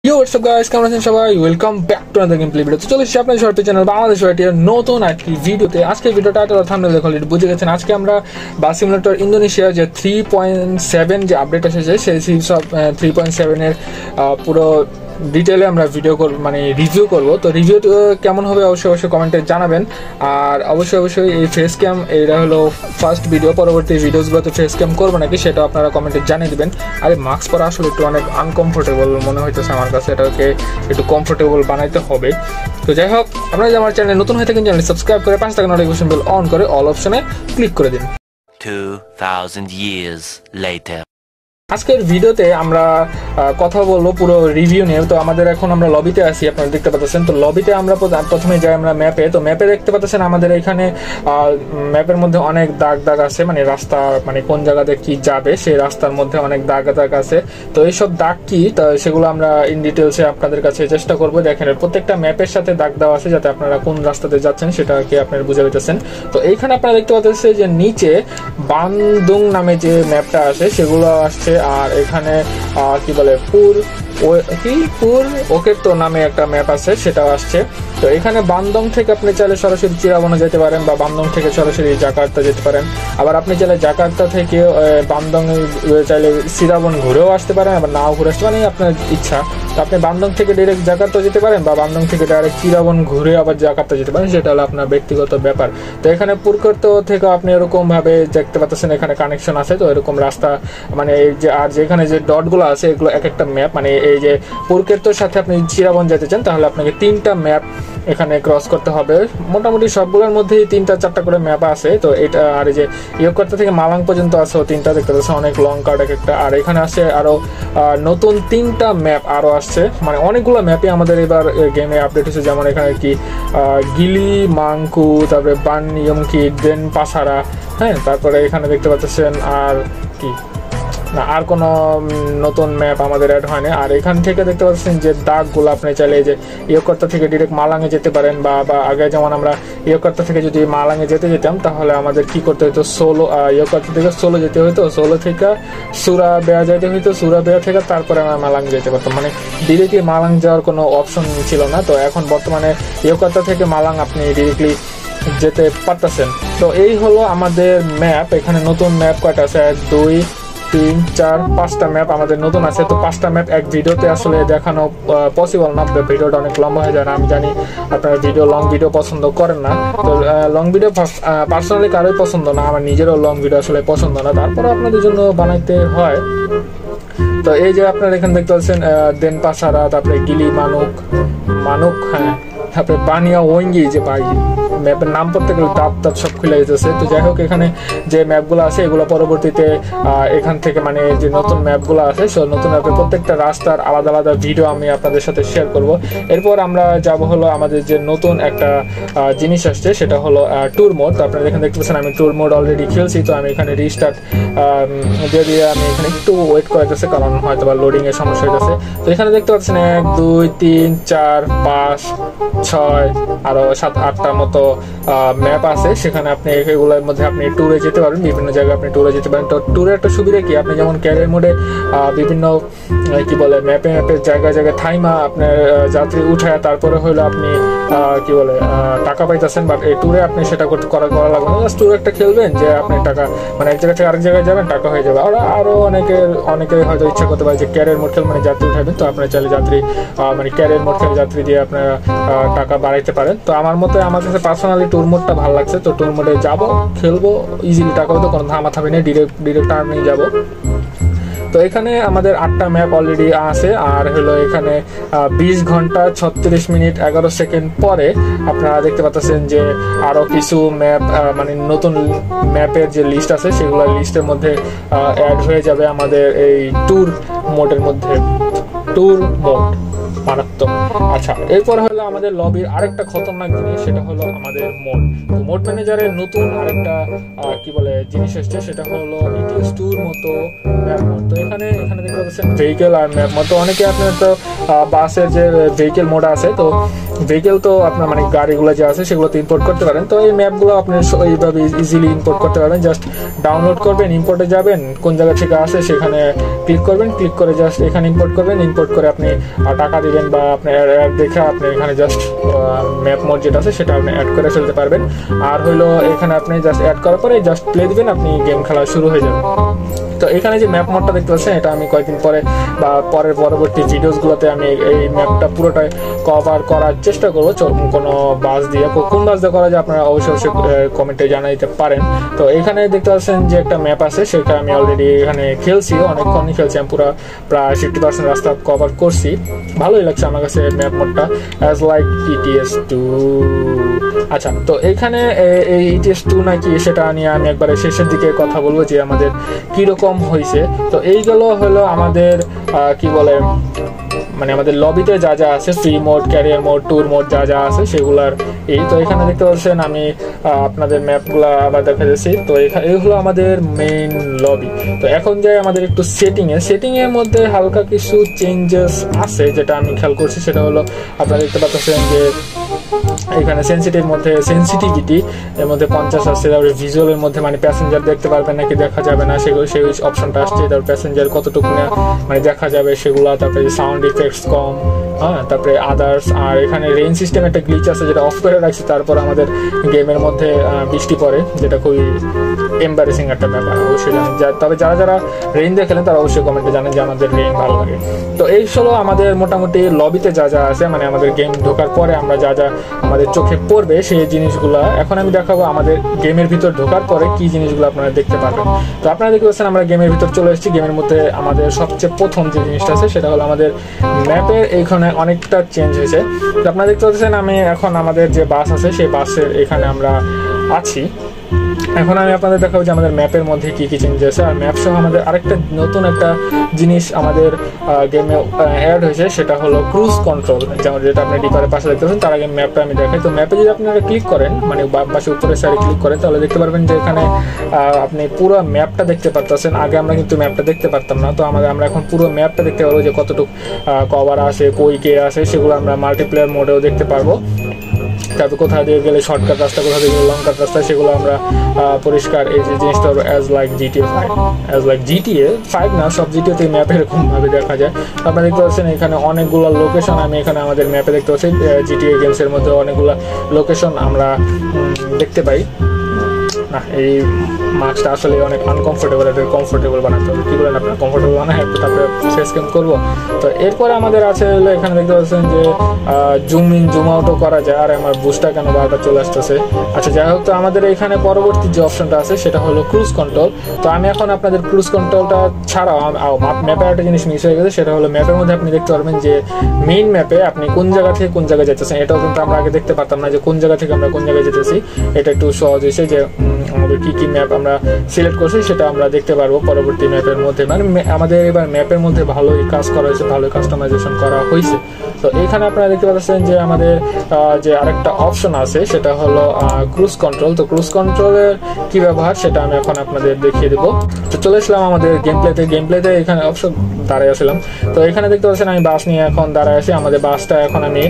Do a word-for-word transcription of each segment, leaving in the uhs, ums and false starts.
Yo, what's up guys? কেমন আছেন সবাই? Welcome back to another game play video. তো চলে এসেছি আপনাদের শর্ট চ্যানেল বাংলাদেশ ওয়াইটির নতুন একটি ভিডিওতে। আজকে ভিডিওটা টাইটেল আর থাম্বনেল দেখে অলরেডি বুঝে গেছেন। আজকে আমরা বাস সিমুলেটর ইন্দোনেশিয়া যে থ্রি পয়েন্ট সেভেন যে আপডেট এসেছে সেই সব থ্রি পয়েন্ট সেভেন এর পুরো ডিটেলে আমরা ভিডিও করব, মানে রিভিউ করব। তো রিভিউ কেমন হবে অবশ্যই অবশ্যই কমেন্টে জানাবেন। আর অবশ্যই অবশ্যই এই ফেস ক্যাম এটা হলো ফার্স্ট ভিডিও, পরবর্তী ভিডিওসগুলোতে ফেস ক্যাম করবো নাকি সেটা আপনারা কমেন্টে জানিয়ে দেবেন। আর এই মাস্ক পরা আসলে একটু অনেক আনকমফোর্টেবল মনে হইতেছে আমার কাছে, এটাকে একটু কমফোর্টেবল বানাইতে হবে। তো যাই হোক, আপনারা যদি আমার চ্যানেলে নতুন হয়ে থাকেন চ্যানেল সাবস্ক্রাইব করে পাশে থাকা নোটিফিকেশন বেল অন করে অল অপশনে ক্লিক করে দিন। two thousand years later. আজকের ভিডিওতে আমরা কথা বলবো পুরো রিভিউ নিয়ে। তো আমাদের এখন আমরা লবিতে আছি, আপনারা দেখতে পাচ্ছেন। তো লবিতে আমরা প্রথমে যাই আমরা ম্যাপে। তো ম্যাপে দেখতে পাচ্ছেন আমাদের এখানে ম্যাপের মধ্যে অনেক দাগ দাগ আছে, মানে রাস্তা, মানে কোন জায়গাতে কি যাবে সেই রাস্তার মধ্যে অনেক দাগ দাগ আছে। তো এইসব দাগ কি, তো সেগুলো আমরা ইন ডিটেলসে আপনাদের কাছে চেষ্টা করবো। দেখেন প্রত্যেকটা ম্যাপের সাথে দাগ দেওয়া আছে যাতে আপনারা কোন রাস্তাতে যাচ্ছেন সেটাকে আপনারা বুঝে পেতেছেন। তো এইখানে আপনারা দেখতে পাচ্ছেন যে নিচে বান্দুং নামে যে ম্যাপটা আছে সেগুলো আসছে। আর এখানে কি বলে পুর কি পুর ওকে তো নামে একটা ম্যাপ আছে সেটাও আসছে। তো এখানে বান্দং থেকে আপনি চাইলে সরাসরি চিরাবনে যেতে পারেন বা বান্দং থেকে সরাসরি জাকার্তা যেতে পারেন। আবার আপনি চাইলে জাকার্তা থেকে বান্দং চাইলে চিরাবন ঘুরেও আসতে পারেন, আবার নাও ঘুরে আসতে পারেন, আপনার ইচ্ছা। তো আপনি বান্দং থেকে ডাইরেক্ট জাকার্তা যেতে পারেন বা বান্দং থেকে ডাইরেক্ট চিরাবন ঘুরে আবার জাকার্তা যেতে পারেন, সেটা হলো আপনার ব্যক্তিগত ব্যাপার। তো এখানে পুরকর্ত থেকে আপনি এরকম ভাবে দেখতে পাচ্ছেন এখানে কানেকশন আছে। তো এরকম রাস্তা, মানে এই যে আর যেখানে যে ডটগুলো আছে এগুলো এক একটা ম্যাপ। মানে এই যে পুরকেরতোর সাথে আপনি চিরাবন যেতে চান তাহলে আপনাকে তিনটা ম্যাপ এখানে ক্রস করতে হবে। মোটামুটি সবগুলোর মধ্যেই তিনটা চারটা করে ম্যাপ আছে। তো এটা আর এই যে ইয়োকর্তা থেকে মালাং পর্যন্ত আছে তিনটা, দেখতে পাচ্ছেন অনেক লং কার্ড এক একটা। আর এখানে আছে আরো নতুন তিনটা ম্যাপ আরো আসছে, মানে অনেকগুলো ম্যাপই আমাদের এবার গেমে আপডেট হয়েছে। যেমন এখানে কি গিলি মাংকু, তারপরে বান ইয়মকি, দেন পাসারা, হ্যাঁ। তারপরে এখানে দেখতে পাচ্ছেন আর কি না, আর কোনো নতুন ম্যাপ আমাদের অ্যাড হয়নি। আর এখান থেকে দেখতে পাচ্ছেন যে দাগগুলো আপনি চাইলে যে ইয়োকর্তা থেকে ডিরেক্ট মালাঙে যেতে পারেন, বা বা আগে যেমন আমরা ইয়োকর্তা থেকে যদি মালাঙে যেতে যেতাম তাহলে আমাদের কি করতে হতো, সোলো ইয়োকর্তা থেকে সোলো যেতে হতো, সোলো থেকে সুরা বেয়া যেতে হতো, সুরা বেয়া থেকে তারপরে আমরা মালাং যেতে পারতাম। মানে ডিরেক্টলি মালাং যাওয়ার কোনো অপশন ছিল না। তো এখন বর্তমানে ইয়োকর্তা থেকে মালাং আপনি ডিরেক্টলি যেতে পারতেছেন। তো এই হলো আমাদের ম্যাপ। এখানে নতুন ম্যাপ কয়টা আছে, এক দুই তিন চার পাঁচটা ম্যাপ আমাদের নতুন আছে। তো পাঁচটা ম্যাপ এক ভিডিওতে আসলে দেখানো পসিবল না, ভিডিওটা অনেক লম্বা হয়ে যায় না। আমি জানি আপনারা ভিডিও লং ভিডিও পছন্দ করেন না। তো লং ভিডিও পার্সোনালি কারোই পছন্দ না, আমার নিজেরও লং ভিডিও আসলে পছন্দ না, তারপরে আপনাদের জন্য বানাইতে হয়। তো এই যে আপনারা এখানে দেখতে পাচ্ছেন দেন পাসারা, তারপরে গিলি মানুক মানুক হ্যাঁ, তারপরে বানিয়া ওয়েঙ্গি, যে বাই ম্যাপের নাম পড়তে গেলে দাঁত দাঁত সব খুলে যেতেছে। তো যাই হোক, এখানে যে ম্যাপগুলো আছে এগুলো পরবর্তীতে এখান থেকে, মানে যে নতুন ম্যাপগুলো আছে সব নতুন ম্যাপের প্রত্যেকটা রাস্তার আলাদা আলাদা ভিডিও আমি আপনাদের সাথে শেয়ার করব। এরপর আমরা যাব হলো আমাদের যে নতুন একটা জিনিস আসছে সেটা হলো ট্যুর মোড। তো আপনারা এখানে দেখতে পাচ্ছেন আমি ট্যুর মোড অলরেডি খেলছি। তো আমি এখানে রিস্টার্ট দিয়ে দিয়ে আমি এখানে একটু ওয়েট করাইতেছে, কারণ হয়তো বা লোডিং এর সমস্যা হইতেছে। তো এখানে দেখতে পাচ্ছেন এক দুই তিন চার পাঁচ ছয় আরো সাত আটটার মতো ম্যাপ আছে। সেখানে আপনি এগুলোর মধ্যে আপনি ট্যুরে যেতে পারেন, বিভিন্ন জায়গায় আপনি ট্যুরে যেতে পারেন। তো ট্যুরের একটা সুবিধা কি, আপনি যেমন ক্যারিয়ার মোডে বিভিন্ন কি বলে ম্যাপে ম্যাপে জায়গায় জায়গায় থাইমা আপনার যাত্রী উঠায় তারপরে হইলো আপনি কি বলে টাকা পাইতেছেন, বাট এই ট্যুরে আপনি সেটা করতে করা করা লাগবে না। জাস্ট ট্যুরে একটা খেলবেন যে আপনি টাকা, মানে এক জায়গা থেকে আরেক জায়গায় যাবেন টাকা হয়ে যাবে। আর আরো অনেকের অনেকে হয়তো ইচ্ছা করতে পারে যে ক্যারিয়ার মোড খেল, মানে যাত্রী উঠাবেন। তো আপনার চাইলে যাত্রী মানে ক্যারিয়ার মোড খেলে যাত্রী দিয়ে আপনারা টাকা বাড়াইতে পারেন। তো আমার মতে আমার কাছে পার্সোনালি ট্যুর মোডটা ভালো লাগছে। তো ট্যুর মোডে যাবো, খেলবো, ইজিলি টাকা হয়তো কোনো ধামা থামি নেই, ডিরেক্ট ডিরেক্ট টার্ন নিয়ে যাবো। তো এখানে আমাদের আটটা ম্যাপ অলরেডি আছে। আর হলো এখানে বিশ ঘন্টা ছত্রিশ মিনিট এগারো সেকেন্ড পরে আপনারা দেখতে পাচ্ছেন যে আরো কিছু ম্যাপ, মানে নতুন ম্যাপের যে লিস্ট আছে সেগুলো লিস্টের মধ্যে অ্যাড হয়ে যাবে আমাদের এই ট্যুর মোডের মধ্যে। ট্যুর মোড মারাত্মক। আচ্ছা, এরপর হলো আমাদের লবির আরেকটা খতরনাক জিনিস, সেটা হলো আমাদের মোড। তো মোড ম্যানেজারের নতুন আরেকটা কি বলে জিনিস এসছে, সেটা হলো ইটিএস টুর মতো ম্যাপ মোড। তো এখানে এখানে দেখতে পাচ্ছেন ভেহিকেল আর ম্যাপ মোড। তো অনেকে আপনার তো বাসের যে ভেহিকেল মোড আছে, তো ভেহিকেল তো আপনার মানে গাড়িগুলো যে আছে সেগুলো তো ইম্পোর্ট করতে পারেন। তো এই ম্যাপগুলো আপনি এইভাবে ইজিলি ইম্পোর্ট করতে পারবেন। জাস্ট ডাউনলোড করবেন, ইম্পোর্টে যাবেন, কোন জায়গা থেকে আসে সেখানে ক্লিক করবেন, ক্লিক করে জাস্ট এখানে ইম্পোর্ট করবেন, ইম্পোর্ট করে আপনি টাকা দিবেন বা আপনি অ্যাড দেখে আপনি এখানে জাস্ট ম্যাপ মোড যেটা আছে সেটা আপনি অ্যাড করে ফেলতে পারবেন। আর হলো এখানে আপনি জাস্ট অ্যাড করার পরে জাস্ট প্লে দিবেন, আপনি গেম খেলা শুরু হয়ে যাবে। তো এখানে যে ম্যাপ মোডটা দেখতে পাচ্ছেন এটা আমি কয়েকদিন পরে বা পরের পরবর্তী ভিডিওসগুলোতে আমি এই ম্যাপটা পুরোটাই কভার করার চেষ্টা করবো, কোনো বাস দিয়ে। কোন বাস দিয়ে করা যায় আপনারা অবশ্যই অবশ্যই কমেন্টে জানাই দিতে পারেন। তো এখানে দেখতে পাচ্ছেন যে একটা ম্যাপ আছে, সেটা আমি অলরেডি এখানে খেলছি, অনেকক্ষণই খেলছি, আমি পুরো প্রায় ফিফটি পার্সেন্ট রাস্তা কভার করছি। ভালোই লাগছে আমার কাছে ম্যাপ মোডটা, অ্যাজ লাইক ইটিএস টু। আচ্ছা, তো এইখানে এই ইটিএস টু নাকি সেটা নিয়ে আমি একবারে শেষের দিকে কথা বলবো যে আমাদের কিরকম হয়েছে। তো এইগুলো হলো আমাদের কি বলে মানে আমাদের লবিতে যা যা আছে, free mode, career mode, tour mode যা যা আছে সেগুলার এই। তো এখানে দেখতে পাচ্ছেন আমি আপনাদের ম্যাপগুলো আবার দেখা যাচ্ছি। তো এখানে এই হলো আমাদের মেইন লবি। তো এখন যাই আমাদের একটু সেটিংয়ে। সেটিংয়ের মধ্যে হালকা কিছু চেঞ্জেস আছে যেটা আমি খেয়াল করছি। সেটা হলো আপনারা দেখতে পাচ্ছেন যে এখানে সেন্সিটিভ মধ্যে সেন্সিটিভিটি এর মধ্যে পঞ্চাশ আসছে, তারপরে ভিজুয়ালের মধ্যে মানে প্যাসেঞ্জার দেখতে পারবেন নাকি দেখা যাবে না সেগুলো সেই অপশনটা আসছে, তারপর প্যাসেঞ্জার কতটুকু না মানে দেখা যাবে সেগুলো, তারপরে সাউন্ড ইফেক্টস কম, হ্যাঁ, তারপরে আদার্স। আর এখানে রেইন সিস্টেম একটা গ্লিচ আছে যেটা অফ করে রাখছি, তারপর আমাদের গেমের মধ্যে বৃষ্টি পড়ে, যেটা খুবই এম্বারেসিং একটা ব্যাপার, অবশ্যই জানেন। তবে যারা যারা রেইন দেখেন তারা অবশ্যই কমেন্টে জানেন যে আমাদের রেইন ভালো লাগে। তো এই হলো আমাদের মোটামুটি লবিতে যা যা আছে, মানে আমাদের গেম ঢোকার পরে আমরা যা যা আমাদের চোখে পড়বে সেই জিনিসগুলো এখন আমি দেখাবো আমাদের গেমের ভিতর ঢোকার পরে কি জিনিসগুলো আপনারা দেখতে পারবেন। তো আপনারা দেখতে পাচ্ছেন আমরা গেমের ভিতর চলে এসেছি। গেমের মধ্যে আমাদের সবচেয়ে প্রথম যে জিনিসটা আছে সেটা হলো আমাদের ম্যাপের এইখানে অনেকটা চেঞ্জ হয়েছে। তো আপনারা দেখতে পাচ্ছেন আমি এখন আমাদের যে বাস আছে সেই বাসের এখানে আমরা আছি। এখন আমি আপনাদের দেখাবো যে আমাদের ম্যাপের মধ্যে কি কি চেঞ্জ আছে। আর ম্যাপ সহ আমাদের আরেকটা নতুন একটা জিনিস আমাদের গেমে অ্যাড হয়েছে, সেটা হলো ক্রুজ কন্ট্রোল, যেমন যেটা আপনি ডিপারের পাশে দেখতে পাচ্ছেন। তার আগে ম্যাপটা আমি দেখাই। তো ম্যাপে যদি আপনারা ক্লিক করেন, মানে বাম পাশে উপরের সাইডে ক্লিক করেন, তাহলে দেখতে পারবেন যে এখানে আপনি পুরো ম্যাপটা দেখতে পারতেছেন। আগে আমরা কিন্তু ম্যাপটা দেখতে পারতাম না। তো আমাদের আমরা এখন পুরো ম্যাপটা দেখতে পারবো, যে কতটুকু কভার আছে, কই কে আছে, সেগুলো আমরা মাল্টিপ্লেয়ার মোডেও দেখতে পারবো। তারপর কোথাও দিয়ে গেলে শর্টকাট রাস্তা, কোথাও দিয়ে গেলে লং কাট রাস্তা, সেগুলো আমরা পরিষ্কার এই যে জিনিসটা হলো as like GTA five, as like GTA five না, সব জিটিএতে ম্যাপে এরকমভাবে দেখা যায়। আপনারা দেখতে পাচ্ছেন এখানে অনেকগুলো লোকেশন আমি এখানে আমাদের ম্যাপে দেখতে পাচ্ছি। জিটিএ গেমসের মধ্যে অনেকগুলো লোকেশন আমরা দেখতে পাই। না, এই মাস্কটা আসলে অনেক আনকমফোর্টেবল, এটা কমফোর্টেবল বানাতে হবে। কী বলেন আপনারা, কমফোর্টেবল বানায় একটু তারপরে ফেস ক্যাম করবো। তো এরপরে আমাদের আছে হলো এখানে দেখতে পাচ্ছেন যে জুম ইন জুম আউটও করা যায়। আর আমার বুস্টটা কেন বারবার চলে আসতেছে। আচ্ছা, যাই হোক, তো আমাদের এখানে পরবর্তী যে অপশনটা আছে সেটা হলো ক্রুজ কন্ট্রোল। তো আমি এখন আপনাদের ক্রুজ কন্ট্রোলটা ছাড়াও ম্যাপে একটা জিনিস মিস হয়ে গেছে, সেটা হলো ম্যাপের মধ্যে আপনি দেখতে পারবেন যে মেইন ম্যাপে আপনি কোন জায়গা থেকে কোন জায়গায় যেতেছেন। এটাও কিন্তু আমরা আগে দেখতে পারতাম না যে কোন জায়গা থেকে আমরা কোন জায়গায় যেতেছি। এটা একটু সহজ হয়েছে যে আমাদের কি কি ম্যাপ আমরা সিলেক্ট করছি সেটা আমরা দেখতে পারবো পরবর্তী ম্যাপের মধ্যে। মানে আমাদের এবার ম্যাপের মধ্যে ভালোই কাজ করা হয়েছে, ভালোই কাস্টমাইজেশন করা হয়েছে। তো এখানে আপনারা দেখতে পাচ্ছেন যে আমাদের যে আরেকটা অপশন আছে সেটা হলো ক্রুজ কন্ট্রোল। তো ক্রুজ কন্ট্রোলের কি ব্যবহার সেটা আমি এখন আপনাদের দেখিয়ে দেবো। তো চলে আসলাম আমাদের গেম প্লেতে। গেম প্লেতে এখানে অপশন দাঁড়ায় আসলাম। তো এখানে দেখতে পাচ্ছেন আমি বাস নিয়ে এখন দাঁড়ায় আছি। আমাদের বাসটা এখন আমি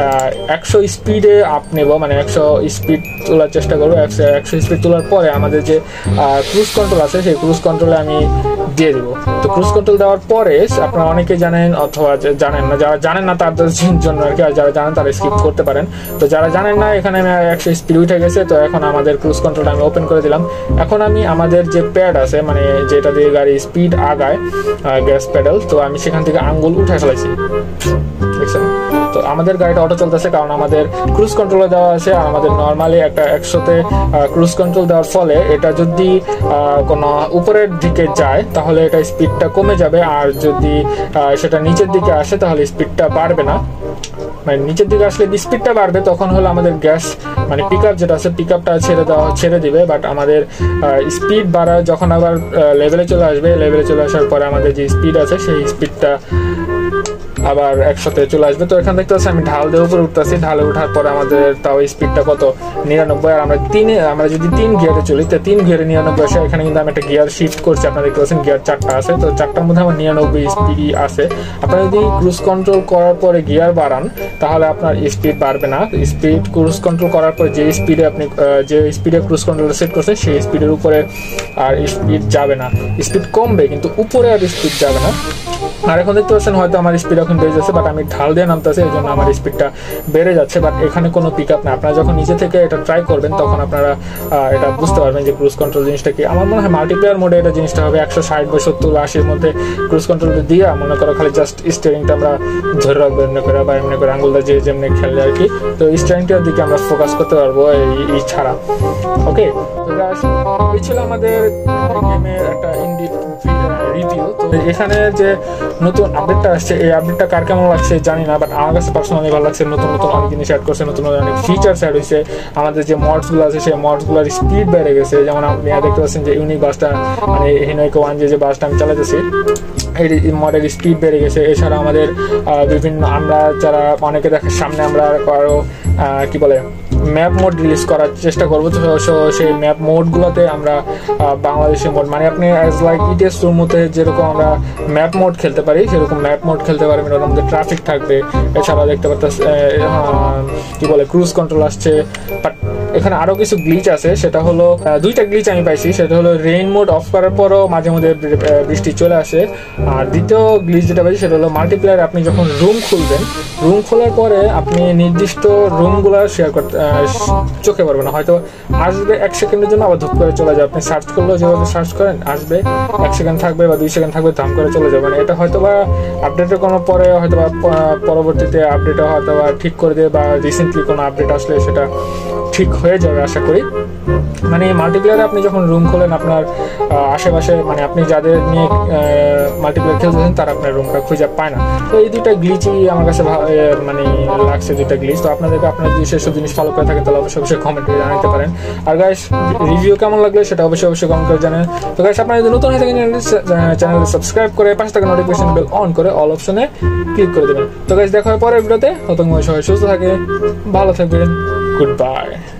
একশো স্পিডে আপ নেব, মানে একশো স্পিড তোলার চেষ্টা করবো। একশো একশো স্পিড তোলার পরে আমাদের যে ক্রুজ কন্ট্রোল আছে সেই ক্রুজ কন্ট্রোলে আমি দিয়ে দেবো। তো ক্রুজ কন্ট্রোল দেওয়ার পরে আপনারা অনেকে জানেন অথবা জানেন না, যারা জানেন না তাদের জন্য আর কি, আর যারা জানেন তারা স্কিপ করতে পারেন। তো যারা জানেন না, এখানে আমি একশো স্পিড উঠে গেছে। তো এখন আমাদের ক্রুজ কন্ট্রোলটা আমি ওপেন করে দিলাম। এখন আমি আমাদের যে প্যাড আছে, মানে যেটা দিয়ে গাড়ি স্পিড আগায়, গ্যাস প্যাডেল, তো আমি সেখান থেকে আঙ্গুল উঠে ফেলাইছি, দেখছেন। তো আমাদের গাড়িটা অটো চলতেছে কারণ আমাদের ক্রুজ কন্ট্রোলে দেওয়া আছে। আর আমাদের নর্মালি একটা একশোতে ক্রুজ কন্ট্রোল দেওয়ার ফলে এটা যদি কোনো উপরের দিকে যায় তাহলে এটা স্পিডটা কমে যাবে, আর যদি সেটা নিচের দিকে আসে তাহলে স্পিডটা বাড়বে না। মানে নিচের দিকে আসলে স্পিডটা বাড়বে, তখন হলো আমাদের গ্যাস মানে পিক আপ যেটা আছে পিক আপটা ছেড়ে দেওয়া ছেড়ে দিবে। বাট আমাদের স্পিড বাড়া যখন আবার লেভেলে চলে আসবে, লেভেলে চলে আসার পরে আমাদের যে স্পিড আছে সেই স্পিডটা আবার একসাথে চলে আসবে। তো এখানে দেখতে পাচ্ছি আমি ঢাল দিয়ে উপরে উঠতেছি, ঢালে ওঠার পরে আমাদের তাও স্পিডটা কত নিরানব্বই, আর আমরা তিনে আমরা যদি তিন গিয়ারে চলি তো তিন গিয়ারে নিরানব্বই আসে। এখানে কিন্তু আমি একটা গিয়ার শিফট করছি, আপনারা দেখতে পাচ্ছেন গিয়ার চারটা আছে, তো চারটার মধ্যে আমার নিরানব্বই স্পিডই আছে। আপনারা যদি ক্রুজ কন্ট্রোল করার পরে গিয়ার বাড়ান তাহলে আপনার স্পিড বাড়বে না। স্পিড ক্রুজ কন্ট্রোল করার পরে যে স্পিডে আপনি যে স্পিডে ক্রুজ কন্ট্রোল সেট করছেন সেই স্পিডের উপরে আর স্পিড যাবে না, স্পিড কমবে কিন্তু উপরে আর স্পিড যাবে না। আর এখন দেখতে পাচ্ছেন হয়তো আমার স্পিড এখন বেড়ে যাচ্ছে, বাট আমি ঢাল দিয়ে নামতেছি এই জন্য আমার স্পিডটা বেড়ে যাচ্ছে, বাট এখানে কোনো পিক আপ না। আপনারা যখন নিজে থেকে এটা ট্রাই করবেন তখন আপনারা এটা বুঝতে পারবেন যে ক্রুজ কন্ট্রোল জিনিসটা কি। আমার মনে হয় মাল্টিপ্লেয়ার মোডে এটা জিনিসটা হবে একশো ষাট বা সত্তর আশির মধ্যে ক্রুজ কন্ট্রোল দিয়ে মনে করো খালি জাস্ট স্টিয়ারিংটা আমরা ধরে রাখবো এমনি করে বা এমনি করে আঙুলটা যে যেমনি খেললে আর কি, তো স্টিয়ারিংটার দিকে আমরা ফোকাস করতে পারবো এই ছাড়া। ওকে, তো এই ছিল আমাদের গেমের একটা ইনডিপ রিভিউ। তো এখানে যে নতুন আপডেটটা আসছে এই আপডেটটা কার কেমন লাগছে জানি না, বাট আমার কাছে পার্সোনালি ভালো লাগছে। নতুন নতুন অনেক জিনিস অ্যাড করছে, নতুন নতুন অনেক ফিচার্স অ্যাড হয়েছে। আমাদের যে মডসগুলো আছে সেই মডসগুলোর স্পিড বেড়ে গেছে, যেমন আপনি দেখতে পাচ্ছেন যে ইউনিক বাসটা মানে হিনোইকো ওয়ান যে যে বাসটা আমি চালাতেছি এই মডেল স্পিড বেড়ে গেছে। এছাড়া আমাদের বিভিন্ন আমরা যারা অনেকে দেখার সামনে আমরা আরও কি বলে ম্যাপ মোড রিলিজ করার চেষ্টা করবো, তো সেই ম্যাপ মোডগুলোতে আমরা বাংলাদেশি মোড মানে আপনি অ্যাজ লাইক ইটিএস মধ্যে যেরকম আমরা ম্যাপ মোড খেলতে পারি সেরকম ম্যাপ মোড খেলতে পারবেন। ওর মধ্যে ট্রাফিক থাকবে, এছাড়া দেখতে পাচ্ছেন কি বলে ক্রুজ কন্ট্রোল আসছে। বাট এখানে আরও কিছু গ্লিচ আছে, সেটা হলো দুইটা গ্লিচ আমি পাইছি, সেটা হলো রেইন মোড অফ করার পরও মাঝে মধ্যে বৃষ্টি চলে আসে। আর দ্বিতীয় গ্লিচ যেটা পাইছি সেটা হলো মাল্টিপ্লেয়ার আপনি যখন রুম খুলবেন, রুম খোলার পরে আপনি নির্দিষ্ট রুমগুলো শেয়ার করতে চোখে পড়বে না, হয়তো আসবে এক সেকেন্ডের জন্য আবার ধূপ করে চলে যাবে। আপনি সার্চ করলেও যেভাবে সার্চ করেন আসবে, এক সেকেন্ড থাকবে বা দুই সেকেন্ড থাকবে, ধাম করে চলে যাবে। এটা হয়তো বা আপডেটের কোনো পরে হয়তো বা পরবর্তীতে আপডেটও হয়তো বা ঠিক করে দেবে বা রিসেন্টলি কোনো আপডেট আসলে সেটা ঠিক হয়ে যাবে আশা করি। মানে মাল্টিপ্লেয়ারে আপনি যখন রুম খোলেন আপনার আশেপাশে মানে আপনি যাদের নিয়ে মাল্টিপ্লেয়ার খেলতেছেন তারা আপনার রুমটা খুঁজে পায় না। তো এই দুইটা গ্লিচই আমার কাছে মানে লাগছে, দুইটা গ্লিচ। তো আপনাদেরকে আপনার যদি সেসব জিনিস ফলো করে থাকেন তাহলে অবশ্যই অবশ্যই কমেন্ট করে জানাতে পারেন। আর গাইস রিভিউ কেমন লাগলে সেটা অবশ্যই অবশ্যই কমেন্ট করে জানেন। তো গাইস আপনারা যদি নতুন হয়ে থাকেন চ্যানেলটি সাবস্ক্রাইব করে পাশে থাকা নোটিফিকেশন বেল অন করে অল অপশনে ক্লিক করে দেবেন। তো গাইস দেখা হয় পরের ভিডিওতে, ততক্ষণ সবাই সুস্থ থাকে, ভালো থাকবেন, গুড বাই।